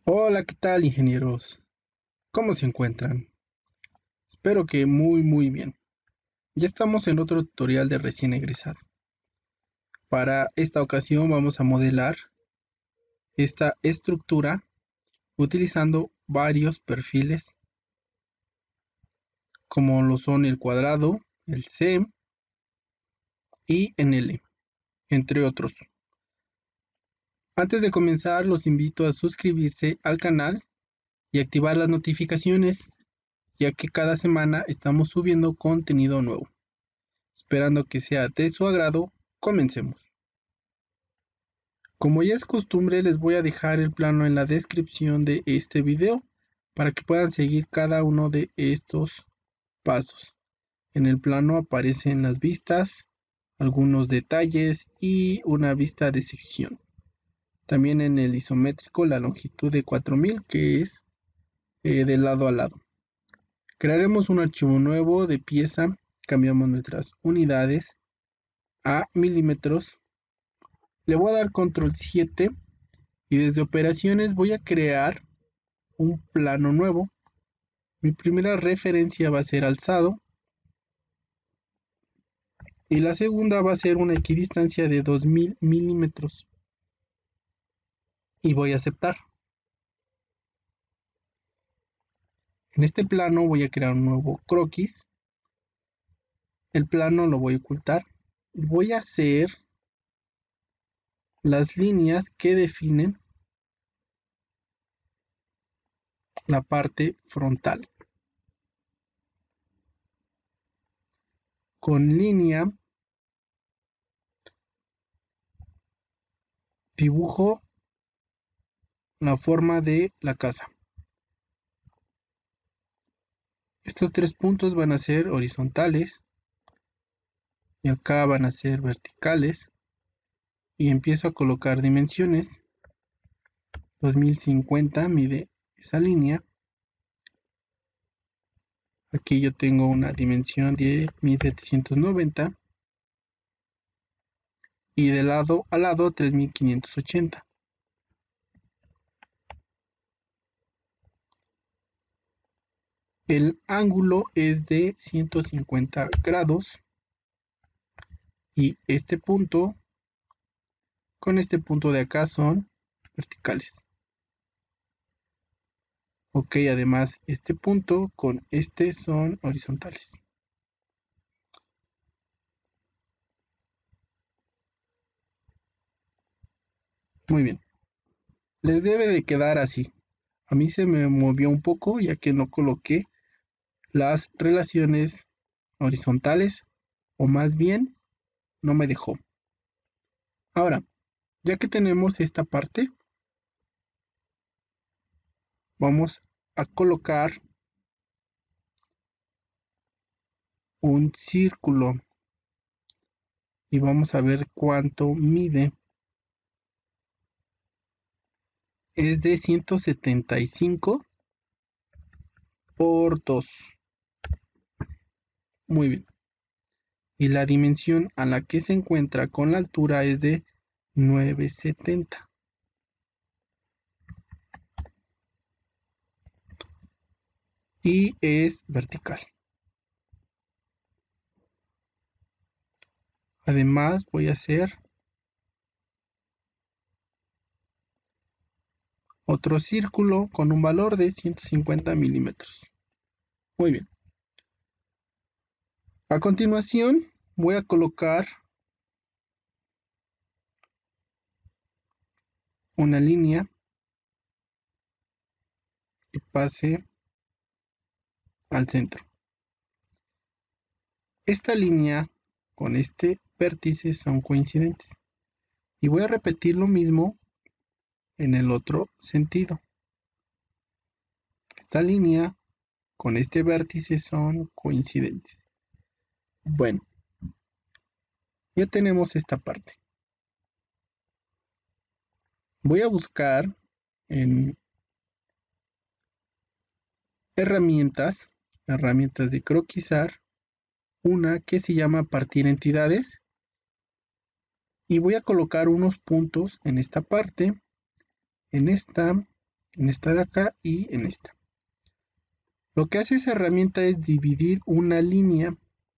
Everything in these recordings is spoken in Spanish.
Hola, ¿qué tal, ingenieros? ¿Cómo se encuentran? Espero que muy bien. Ya estamos en otro tutorial de recién egresado. Para esta ocasión vamos a modelar esta estructura utilizando varios perfiles como lo son el cuadrado, el C y en L, entre otros. Antes de comenzar, los invito a suscribirse al canal y activar las notificaciones, ya que cada semana estamos subiendo contenido nuevo. Esperando que sea de su agrado, comencemos. Como ya es costumbre, les voy a dejar el plano en la descripción de este video para que puedan seguir cada uno de estos pasos. En el plano aparecen las vistas, algunos detalles y una vista de sección. También en el isométrico la longitud de 4000, que es de lado a lado. Crearemos un archivo nuevo de pieza, cambiamos nuestras unidades a milímetros. Le voy a dar control 7 y desde operaciones voy a crear un plano nuevo. Mi primera referencia va a ser alzado y la segunda va a ser una equidistancia de 2000 milímetros y voy a aceptar. En este plano voy a crear un nuevo croquis. El plano lo voy a ocultar. Voy a hacer las líneas que definen la parte frontal. Con línea dibujo la forma de la casa. Estos tres puntos van a ser horizontales y acá van a ser verticales y empiezo a colocar dimensiones. 2050 mide esa línea. Aquí yo tengo una dimensión de 1790 y de lado a lado 3580. El ángulo es de 150 grados y este punto con este punto de acá son verticales. Ok, además este punto con este son horizontales. Muy bien, les debe de quedar así. A mí se me movió un poco ya que no coloqué las relaciones horizontales, o más bien no me dejó. Ahora, ya que tenemos esta parte, vamos a colocar un círculo y vamos a ver cuánto mide. Es de 175 por 2. Muy bien. Y la dimensión a la que se encuentra con la altura es de 970. Y es vertical. Además voy a hacer otro círculo con un valor de 150 milímetros. Muy bien. A continuación voy a colocar una línea que pase al centro. Esta línea con este vértice son coincidentes. Y voy a repetir lo mismo en el otro sentido. Esta línea con este vértice son coincidentes. Bueno, ya tenemos esta parte. Voy a buscar en herramientas de croquisar, una que se llama partir entidades y voy a colocar unos puntos en esta parte, en esta en esta de acá y en esta. Lo que hace esa herramienta es dividir una línea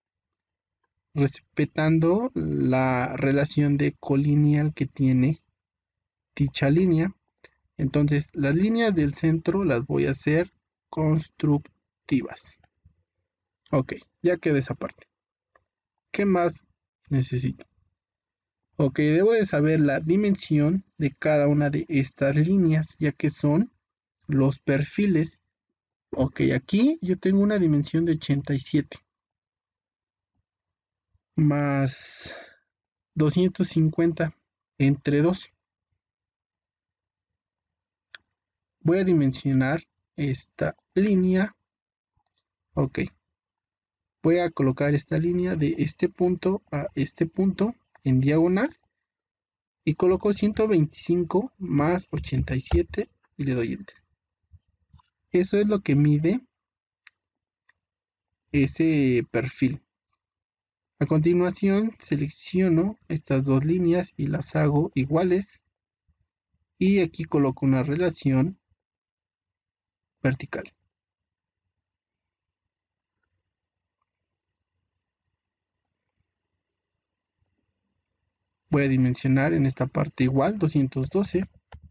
respetando la relación de colineal que tiene dicha línea. Entonces las líneas del centro las voy a hacer constructivas. Ok, ya queda esa parte. ¿Qué más necesito? Ok, debo de saber la dimensión de cada una de estas líneas, ya que son los perfiles. Ok, aquí yo tengo una dimensión de 87 más 250 entre 2. Voy a dimensionar esta línea. Ok, voy a colocar esta línea de este punto a este punto en diagonal y coloco 125 más 87 y le doy enter. Eso es lo que mide ese perfil. A continuación selecciono estas dos líneas y las hago iguales y aquí coloco una relación vertical. Voy a dimensionar en esta parte igual 212.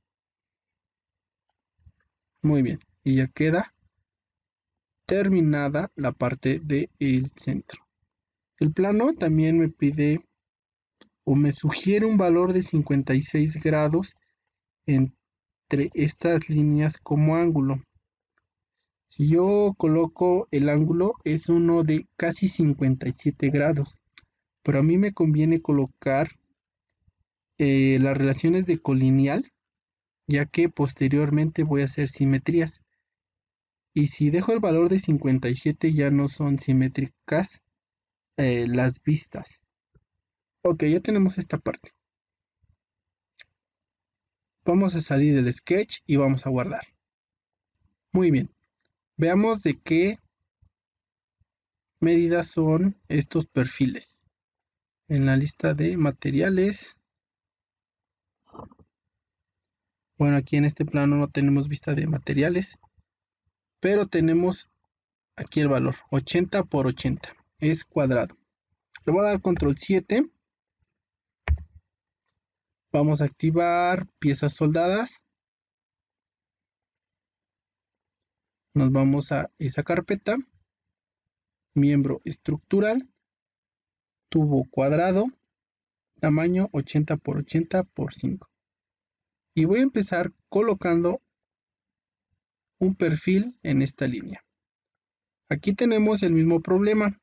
Muy bien, y ya queda terminada la parte del centro. El plano también me pide o me sugiere un valor de 56 grados entre estas líneas como ángulo. Si yo coloco el ángulo es uno de casi 57 grados, pero a mí me conviene colocar las relaciones de colineal, ya que posteriormente voy a hacer simetrías. Y si dejo el valor de 57 ya no son simétricas las vistas. Ok, ya tenemos esta parte. Vamos a salir del sketch y vamos a guardar. Muy bien. Veamos de qué medidas son estos perfiles. En la lista de materiales. Bueno, aquí en este plano no tenemos vista de materiales, pero tenemos aquí el valor 80 por 80. Es cuadrado. Le voy a dar control 7. Vamos a activar piezas soldadas. Nos vamos a esa carpeta. Miembro estructural. Tubo cuadrado. Tamaño 80 por 80 por 5. Y voy a empezar colocando un perfil en esta línea. Aquí tenemos el mismo problema.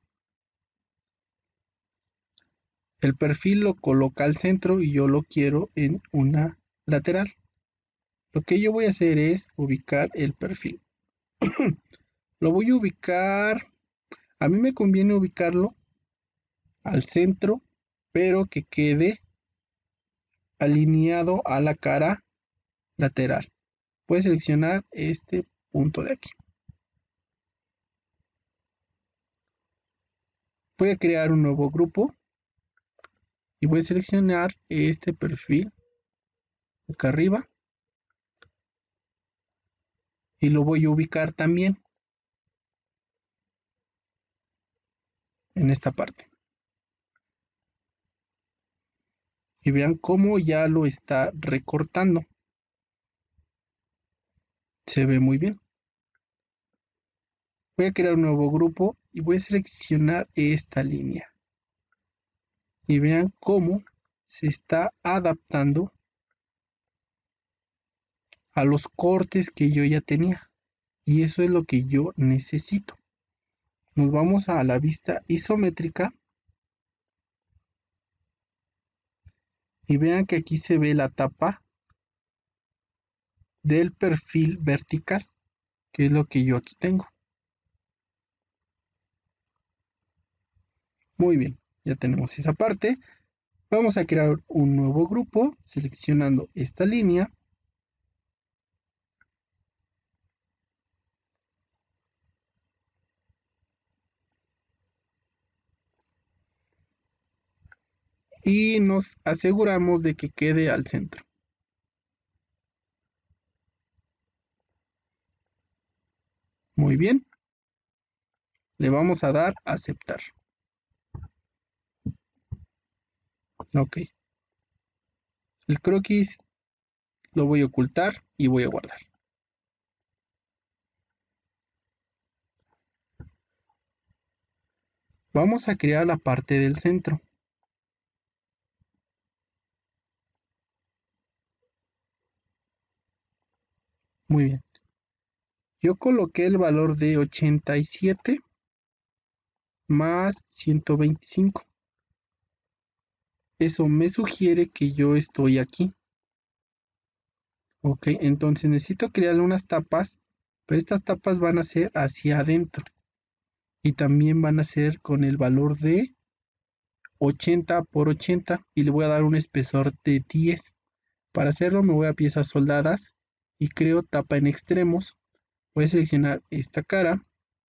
El perfil lo coloca al centro y yo lo quiero en una lateral. Lo que yo voy a hacer es ubicar el perfil. Lo voy a ubicar, a mí me conviene ubicarlo al centro, pero que quede alineado a la cara lateral. Voy a seleccionar este punto de aquí. Voy a crear un nuevo grupo y voy a seleccionar este perfil acá arriba y lo voy a ubicar también en esta parte. Y vean cómo ya lo está recortando. Se ve muy bien. Voy a crear un nuevo grupo y voy a seleccionar esta línea. Y vean cómo se está adaptando a los cortes que yo ya tenía. Y eso es lo que yo necesito. Nos vamos a la vista isométrica. Y vean que aquí se ve la tapa del perfil vertical, que es lo que yo aquí tengo. Muy bien, ya tenemos esa parte. Vamos a crear un nuevo grupo seleccionando esta línea. Y nos aseguramos de que quede al centro. Muy bien. Le vamos a dar a aceptar. Ok. El croquis lo voy a ocultar y voy a guardar. Vamos a crear la parte del centro. Muy bien. Yo coloqué el valor de 87 más 125. Eso me sugiere que yo estoy aquí. Ok, entonces necesito crearle unas tapas, pero estas tapas van a ser hacia adentro. Y también van a ser con el valor de 80 por 80 y le voy a dar un espesor de 10. Para hacerlo me voy a piezas soldadas y creo tapa en extremos. Voy a seleccionar esta cara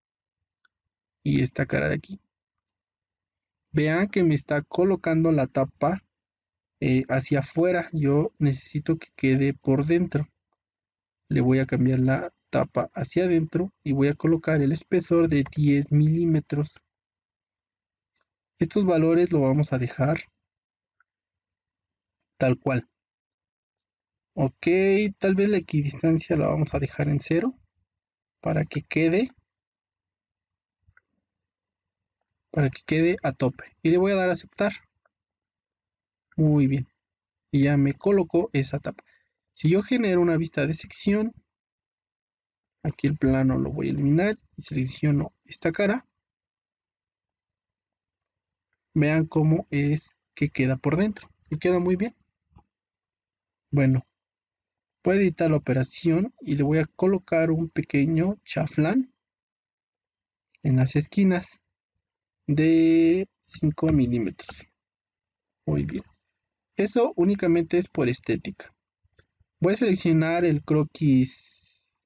y esta cara de aquí. Vean que me está colocando la tapa hacia afuera. Yo necesito que quede por dentro. Le voy a cambiar la tapa hacia adentro y voy a colocar el espesor de 10 milímetros. Estos valores lo vamos a dejar tal cual. Ok, tal vez la equidistancia la vamos a dejar en 0 para que quede a tope. Y le voy a dar a aceptar. Muy bien. Y ya me colocó esa tapa. Si yo genero una vista de sección, aquí el plano lo voy a eliminar y selecciono esta cara. Vean cómo es que queda por dentro. Y queda muy bien. Bueno, voy a editar la operación y le voy a colocar un pequeño chaflán en las esquinas de 5 milímetros. Muy bien. Eso únicamente es por estética. Voy a seleccionar el croquis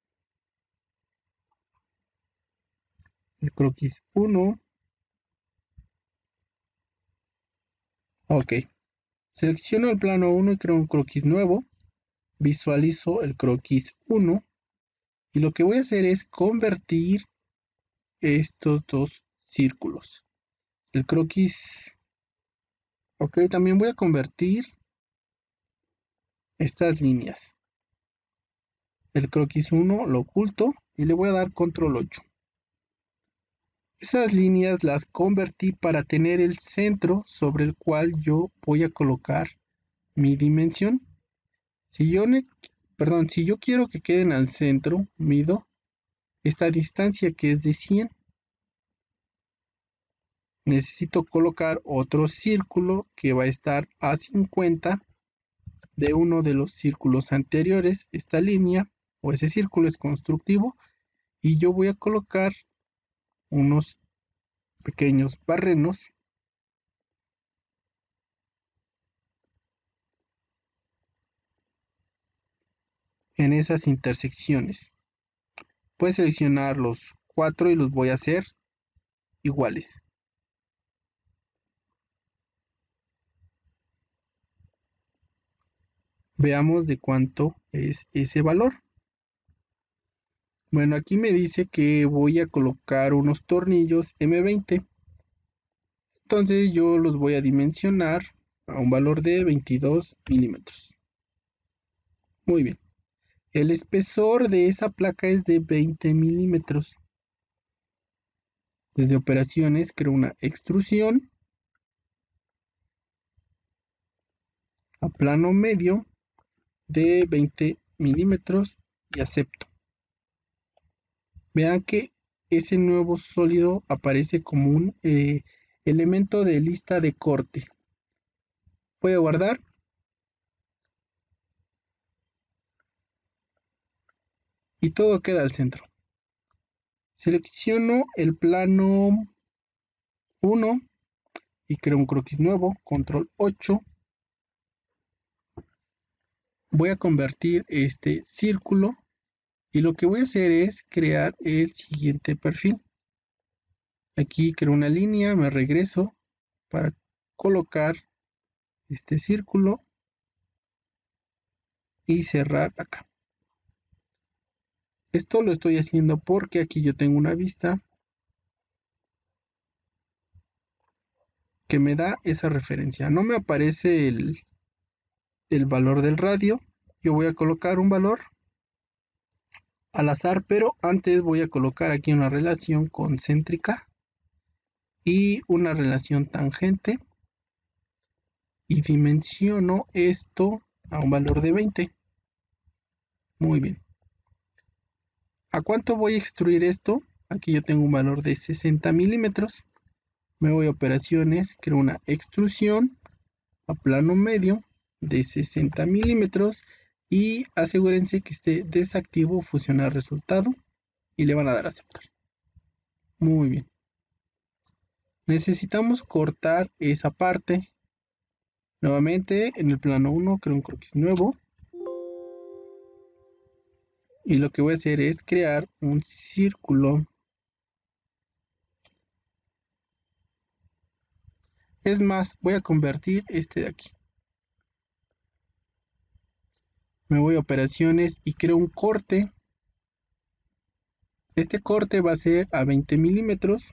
1. Ok. Selecciono el plano 1 y creo un croquis nuevo. Visualizo el croquis 1. Y lo que voy a hacer es convertir estos dos círculos. El croquis. Ok, también voy a convertir estas líneas. El croquis 1 lo oculto y le voy a dar control 8. Esas líneas las convertí para tener el centro sobre el cual yo voy a colocar mi dimensión. Si yo quiero que queden al centro, mido esta distancia que es de 100. Necesito colocar otro círculo que va a estar a 50 de uno de los círculos anteriores. Esta línea o ese círculo es constructivo y yo voy a colocar unos pequeños barrenos en esas intersecciones. Puedes seleccionar los 4 y los voy a hacer iguales. Veamos de cuánto es ese valor. Bueno, aquí me dice que voy a colocar unos tornillos M20. Entonces yo los voy a dimensionar a un valor de 22 milímetros. Muy bien. El espesor de esa placa es de 20 milímetros. Desde operaciones creo una extrusión a plano medio de 20 milímetros y acepto. Vean que ese nuevo sólido aparece como un elemento de lista de corte. Voy a guardar y todo queda al centro. Selecciono el plano 1 y creo un croquis nuevo, control 8. Voy a convertir este círculo y lo que voy a hacer es crear el siguiente perfil. Aquí creo una línea, me regreso para colocar este círculo y cerrar acá. Esto lo estoy haciendo porque aquí yo tengo una vista que me da esa referencia. No me aparece el valor del radio. Yo voy a colocar un valor al azar, pero antes voy a colocar aquí una relación concéntrica y una relación tangente y dimensiono esto a un valor de 20. Muy bien. ¿A cuánto voy a extruir esto? Aquí yo tengo un valor de 60 milímetros. Me voy a operaciones, creo una extrusión a plano medio de 60 milímetros y asegúrense que esté desactivo fusionar resultado y le van a dar a aceptar. Muy bien. Necesitamos cortar esa parte. Nuevamente en el plano 1 creo un croquis nuevo. Y lo que voy a hacer es crear un círculo. Es más, voy a convertir este de aquí. Me voy a operaciones y creo un corte. Este corte va a ser a 20 milímetros.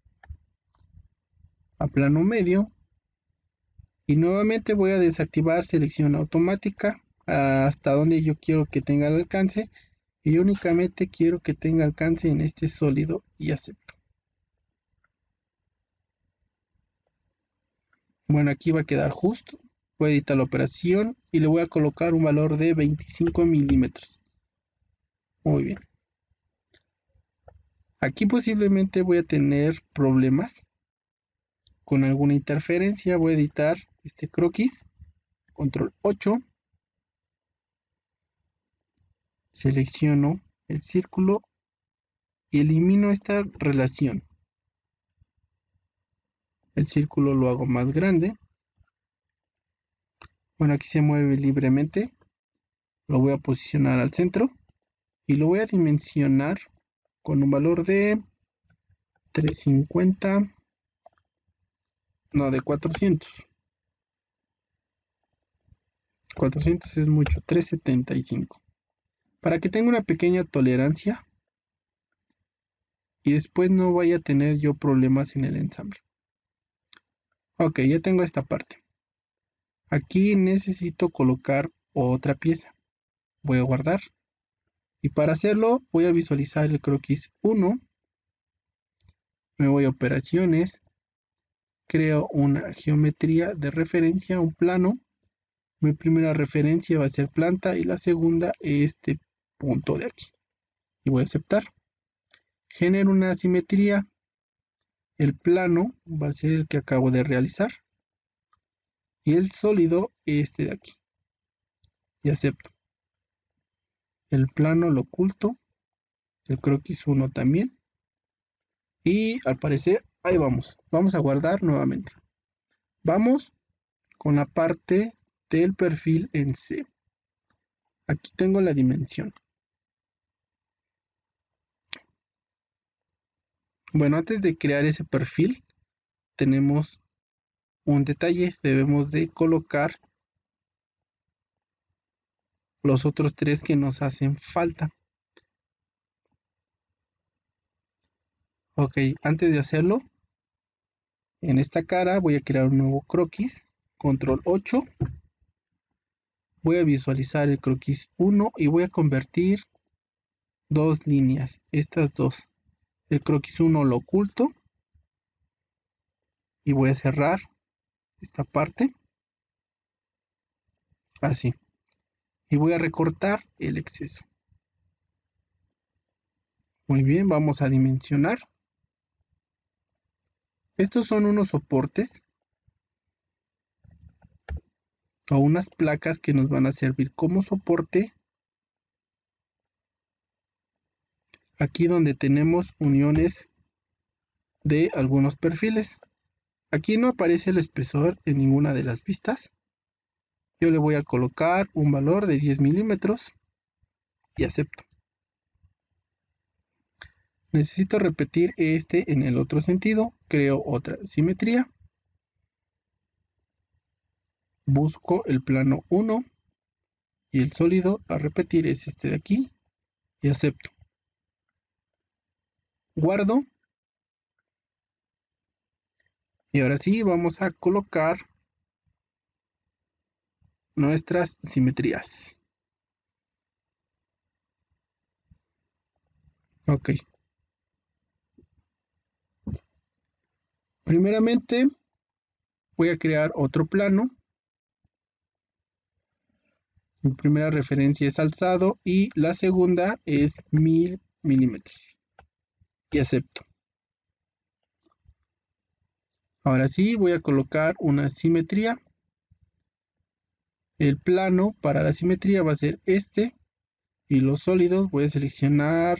A plano medio. Y nuevamente voy a desactivar selección automática hasta donde yo quiero que tenga el alcance. Y únicamente quiero que tenga alcance en este sólido y acepto. Bueno, aquí va a quedar justo. Voy a editar la operación y le voy a colocar un valor de 25 milímetros. Muy bien. Aquí posiblemente voy a tener problemas con alguna interferencia. Voy a editar este croquis. Control 8. Selecciono el círculo y elimino esta relación. El círculo lo hago más grande. Bueno, aquí se mueve libremente. Lo voy a posicionar al centro y lo voy a dimensionar con un valor de 350, no, de 400. 400 es mucho, 375. Para que tenga una pequeña tolerancia y después no vaya a tener yo problemas en el ensamble. Ok, ya tengo esta parte. Aquí necesito colocar otra pieza. Voy a guardar. Y para hacerlo voy a visualizar el croquis 1. Me voy a operaciones. Creo una geometría de referencia, un plano. Mi primera referencia va a ser planta y la segunda este punto de aquí. Y voy a aceptar. Genero una simetría. El plano va a ser el que acabo de realizar. Y el sólido este de aquí. Y acepto. El plano lo oculto. El croquis 1 también. Y al parecer, ahí vamos. Vamos a guardar nuevamente. Vamos con la parte del perfil en C. Aquí tengo la dimensión. Bueno, antes de crear ese perfil, tenemos un detalle. Debemos de colocar los otros tres que nos hacen falta. Ok, antes de hacerlo, en esta cara voy a crear un nuevo croquis. Control 8. Voy a visualizar el croquis 1 y voy a convertir dos líneas. Estas dos. El croquis 1 lo oculto. Y voy a cerrar esta parte. Así. Y voy a recortar el exceso. Muy bien, vamos a dimensionar. Estos son unos soportes o unas placas que nos van a servir como soporte aquí donde tenemos uniones de algunos perfiles. Aquí no aparece el espesor en ninguna de las vistas. Yo le voy a colocar un valor de 10 milímetros y acepto. Necesito repetir este en el otro sentido. Creo otra simetría. Busco el plano 1 y el sólido a repetir es este de aquí y acepto. Guardo. Y ahora sí, vamos a colocar nuestras simetrías. Ok. Primeramente, voy a crear otro plano. Mi primera referencia es alzado y la segunda es 1000 milímetros. Y acepto. Ahora sí, voy a colocar una simetría. El plano para la simetría va a ser este. Y los sólidos voy a seleccionar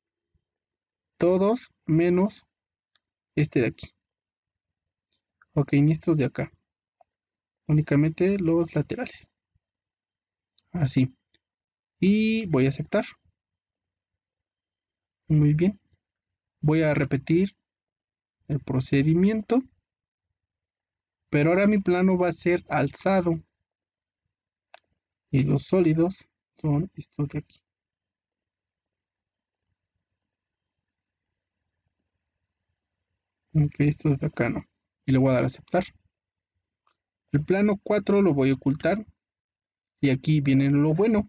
todos menos este de aquí. Ok, ni estos de acá. Únicamente los laterales. Así. Y voy a aceptar. Muy bien. Voy a repetir el procedimiento. Pero ahora mi plano va a ser alzado. Y los sólidos son estos de aquí. Ok, estos de acá no. Y le voy a dar a aceptar. El plano 4 lo voy a ocultar. Y aquí viene lo bueno.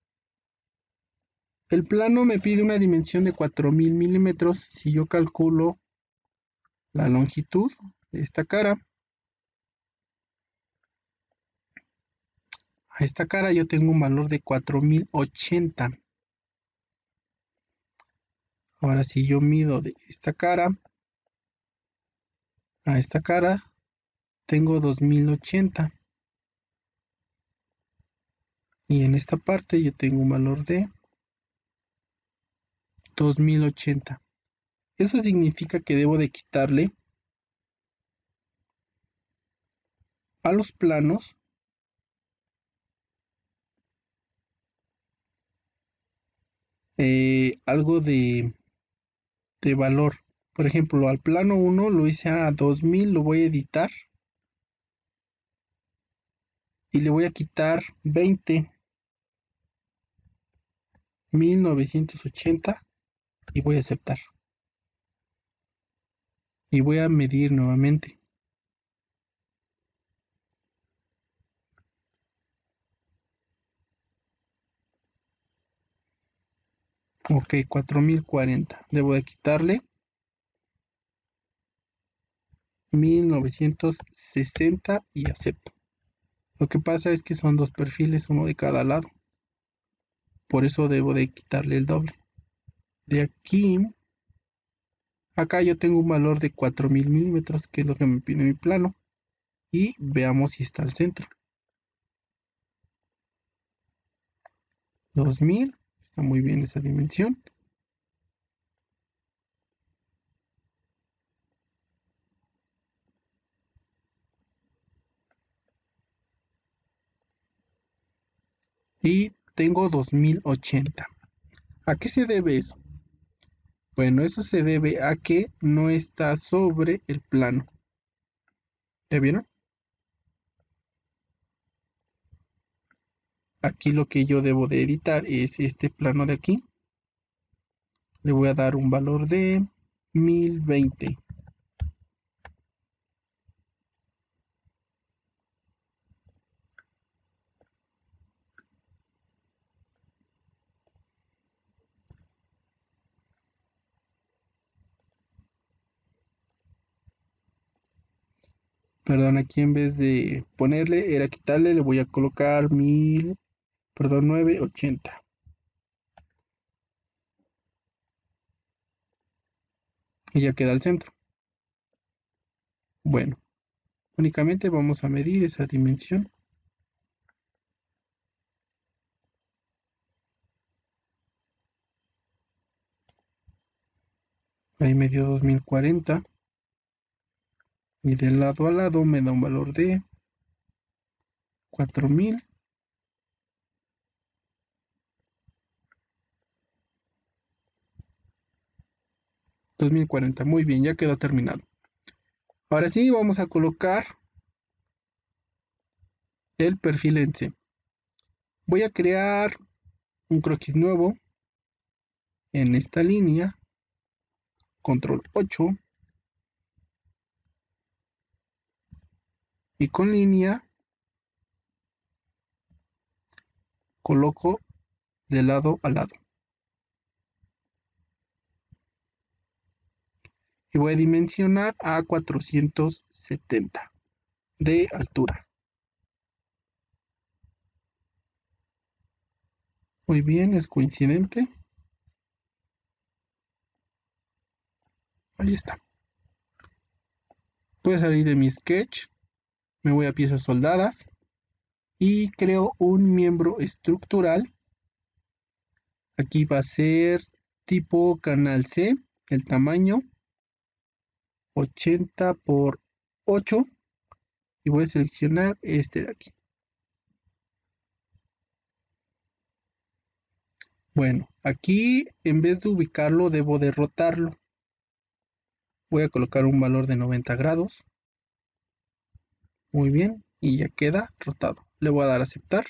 El plano me pide una dimensión de 4000 milímetros. Si yo calculo la longitud de esta cara, a esta cara yo tengo un valor de 4080. Ahora si yo mido de esta cara a esta cara, tengo 2080. Y en esta parte yo tengo un valor de 2080. Eso significa que debo de quitarle a los planos algo de valor. Por ejemplo, al plano 1 lo hice a 2000, lo voy a editar y le voy a quitar 20, 1980 y voy a aceptar. Y voy a medir nuevamente. Ok, 4040. Debo de quitarle 1960 y acepto. Lo que pasa es que son dos perfiles, uno de cada lado. Por eso debo de quitarle el doble. De aquí, acá yo tengo un valor de 4000 milímetros, que es lo que me pide mi plano. Y veamos si está al centro. 2000, está muy bien esa dimensión. Y tengo 2080. ¿A qué se debe eso? Bueno, eso se debe a que no está sobre el plano. ¿Ya vieron? Aquí lo que yo debo de editar es este plano de aquí. Le voy a dar un valor de 1020. Perdón, aquí en vez de ponerle, era quitarle, le voy a colocar 980. Y ya queda al centro. Bueno, únicamente vamos a medir esa dimensión. Ahí me dio 2040. Y de lado a lado me da un valor de 4000. 2040. Muy bien, ya quedó terminado. Ahora sí, vamos a colocar el perfil en C. Voy a crear un croquis nuevo en esta línea. control 8 y con línea coloco de lado a lado y voy a dimensionar a 470 de altura. Muy bien, es coincidente. Ahí está. Voy a salir de mi sketch, me voy a piezas soldadas y creo un miembro estructural. Aquí va a ser tipo canal C, el tamaño 80 por 8 y voy a seleccionar este de aquí. Bueno, aquí en vez de ubicarlo debo de rotarlo. Voy a colocar un valor de 90 grados. Muy bien, y ya queda rotado. Le voy a dar a aceptar.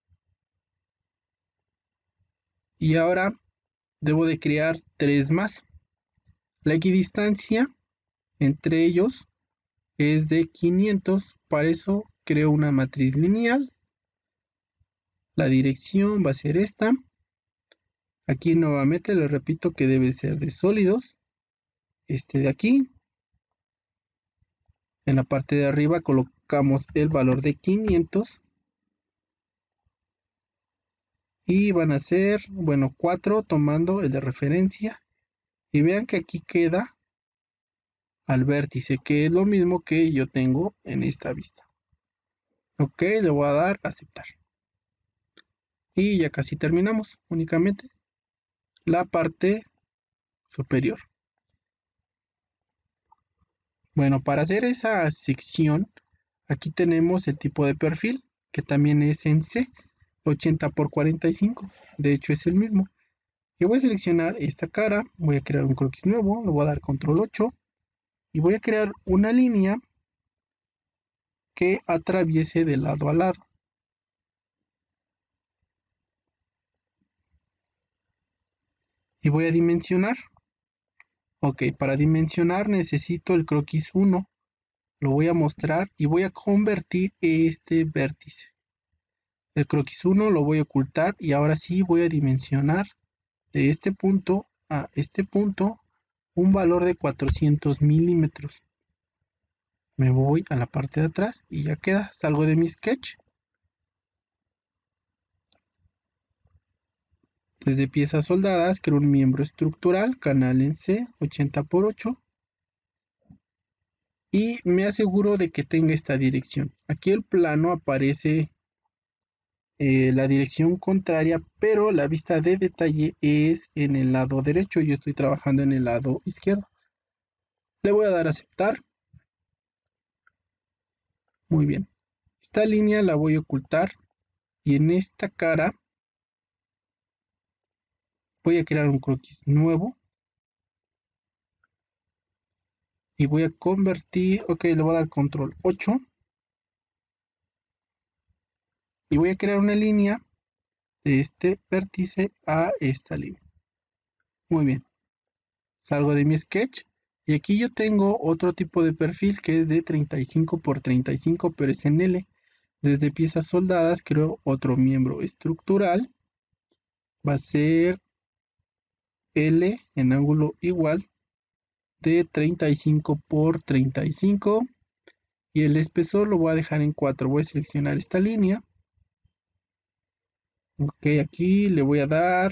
Y ahora debo de crear 3 más. La equidistancia entre ellos es de 500. Para eso creo una matriz lineal. La dirección va a ser esta. Aquí nuevamente les repito que debe ser de sólidos. Este de aquí. En la parte de arriba colocamos el valor de 500. Y van a ser, bueno, 4 tomando el de referencia. Y vean que aquí queda al vértice, que es lo mismo que yo tengo en esta vista. Ok, le voy a dar a aceptar. Y ya casi terminamos, únicamente la parte superior. Bueno, para hacer esa sección, aquí tenemos el tipo de perfil, que también es en C, 80 por 45. De hecho, es el mismo. Yo voy a seleccionar esta cara, voy a crear un croquis nuevo, le voy a dar control 8 y voy a crear una línea que atraviese de lado a lado. Y voy a dimensionar. Ok, para dimensionar necesito el croquis 1. Lo voy a mostrar y voy a convertir este vértice. El croquis 1 lo voy a ocultar y ahora sí voy a dimensionar de este punto a este punto un valor de 400 milímetros. Me voy a la parte de atrás y ya queda. Salgo de mi sketch. Desde piezas soldadas creo un miembro estructural, canal en C, 80 por 8. Y me aseguro de que tenga esta dirección. Aquí el plano aparece la dirección contraria, pero la vista de detalle es en el lado derecho. Yo estoy trabajando en el lado izquierdo. Le voy a dar a aceptar. Muy bien. Esta línea la voy a ocultar y en esta cara voy a crear un croquis nuevo y voy a convertir, ok, le voy a dar control 8 y voy a crear una línea de este vértice a esta línea. Muy bien. Salgo de mi sketch y aquí yo tengo otro tipo de perfil que es de 35 por 35, pero es en L. Desde piezas soldadas creo otro miembro estructural. Va a ser L en ángulo igual de 35 por 35 y el espesor lo voy a dejar en 4. Voy a seleccionar esta línea. Ok, aquí le voy a dar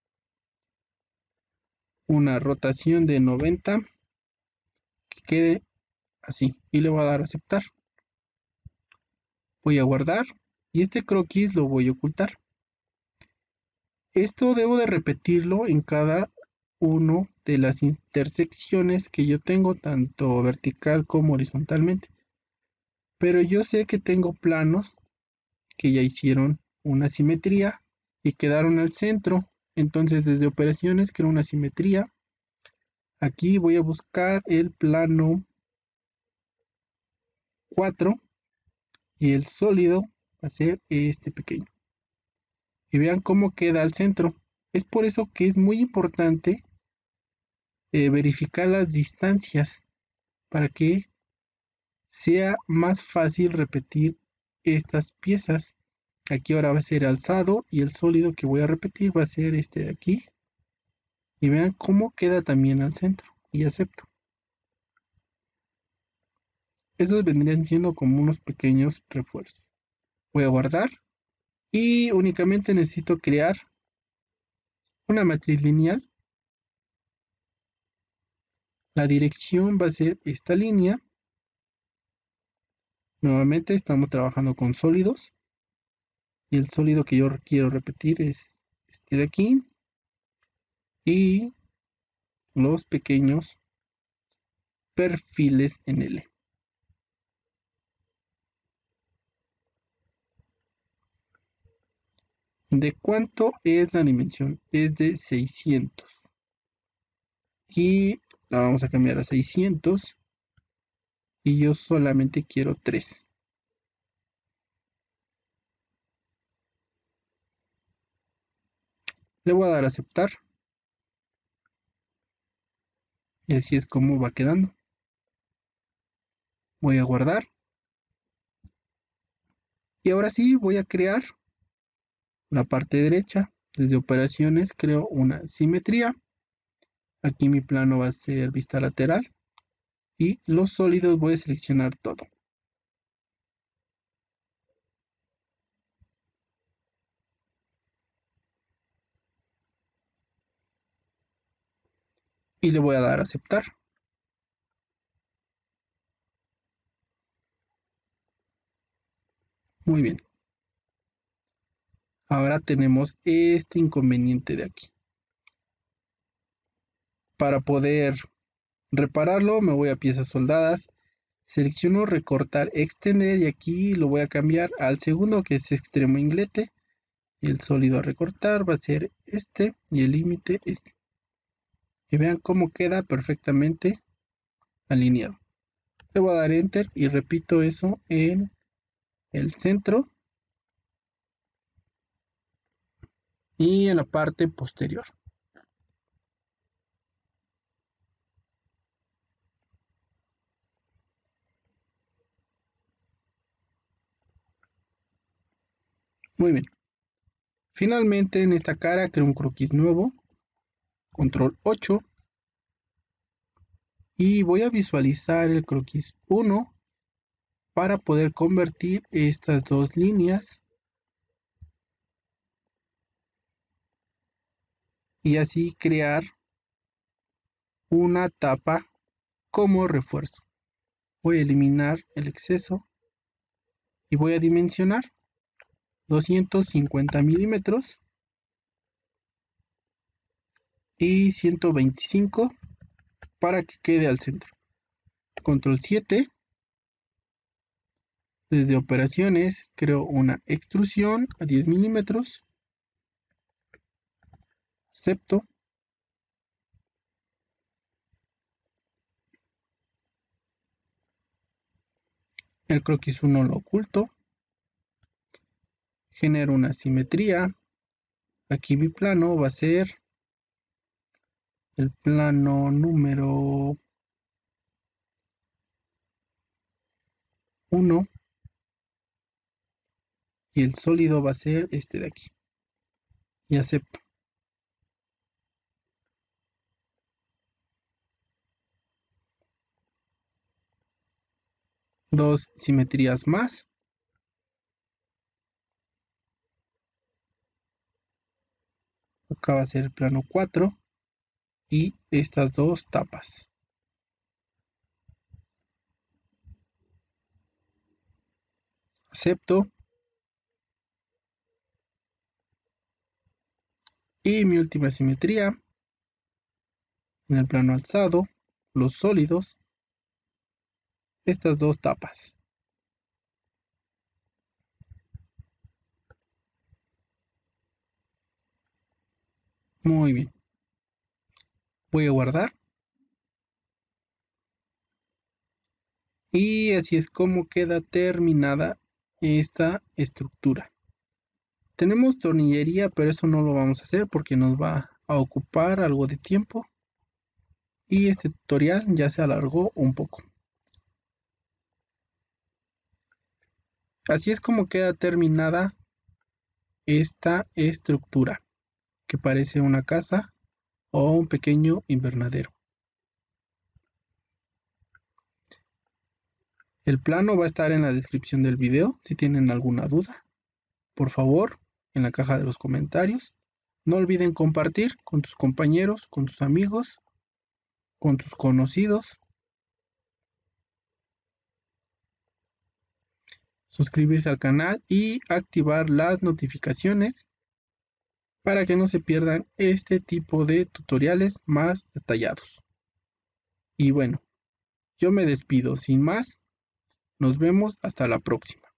una rotación de 90 que quede así y le voy a dar a aceptar. Voy a guardar y este croquis lo voy a ocultar. Esto debo de repetirlo en cada uno de las intersecciones que yo tengo, tanto vertical como horizontalmente. Pero yo sé que tengo planos que ya hicieron una simetría y quedaron al centro. Entonces desde operaciones creo una simetría. Aquí voy a buscar el plano 4 y el sólido va a ser este pequeño. Y vean cómo queda al centro. Es por eso que es muy importante verificar las distancias para que sea más fácil repetir estas piezas. Aquí ahora va a ser alzado y el sólido que voy a repetir va a ser este de aquí. Y vean cómo queda también al centro. Y acepto. Esos vendrían siendo como unos pequeños refuerzos. Voy a guardar. Y únicamente necesito crear una matriz lineal. La dirección va a ser esta línea. Nuevamente estamos trabajando con sólidos. Y el sólido que yo quiero repetir es este de aquí. Y los pequeños perfiles en L. ¿De cuánto es la dimensión? Es de 600. Y la vamos a cambiar a 600. Y yo solamente quiero 3. Le voy a dar a aceptar. Y así es como va quedando. Voy a guardar. Y ahora sí voy a crear la parte derecha. Desde operaciones creo una simetría. Aquí mi plano va a ser vista lateral. Y los sólidos voy a seleccionar todo. Y le voy a dar a aceptar. Muy bien. Ahora tenemos este inconveniente de aquí. Para poder repararlo me voy a piezas soldadas. Selecciono recortar, extender y aquí lo voy a cambiar al segundo que es extremo inglete. Y el sólido a recortar va a ser este y el límite este. Y vean cómo queda perfectamente alineado. Le voy a dar enter y repito eso en el centro y en la parte posterior. Muy bien. Finalmente en esta cara creo un croquis nuevo. Control 8. Y voy a visualizar el croquis 1 para poder convertir estas dos líneas y así crear una tapa como refuerzo. Voy a eliminar el exceso y voy a dimensionar 250 milímetros y 125 para que quede al centro. Control 7. Desde operaciones creo una extrusión a 10 milímetros. Acepto. El croquis 1 lo oculto. Genero una simetría. Aquí mi plano va a ser el plano número 1 y el sólido va a ser este de aquí. Y acepto. Dos simetrías más. Acá va a ser el plano 4 y estas dos tapas. Acepto. Y mi última simetría en el plano alzado, los sólidos, estas dos tapas. Muy bien. Voy a guardar. Y así es como queda terminada esta estructura. Tenemos tornillería, pero eso no lo vamos a hacer porque nos va a ocupar algo de tiempo. y este tutorial ya se alargó un poco. Así es como queda terminada esta estructura, que parece una casa o un pequeño invernadero. El plano va a estar en la descripción del video. Si tienen alguna duda, por favor, en la caja de los comentarios. No olviden compartir con tus compañeros, con tus amigos, con tus conocidos. Suscribirse al canal y activar las notificaciones para que no se pierdan este tipo de tutoriales más detallados. Y bueno, yo me despido sin más. Nos vemos hasta la próxima.